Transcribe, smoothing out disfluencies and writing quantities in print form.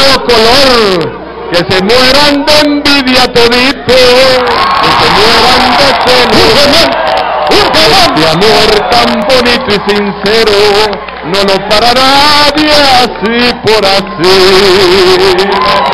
dado color. Que se mueran de envidia todito, que se mueran de celos. Este amor tan bonito y sincero no lo para nadie así por así.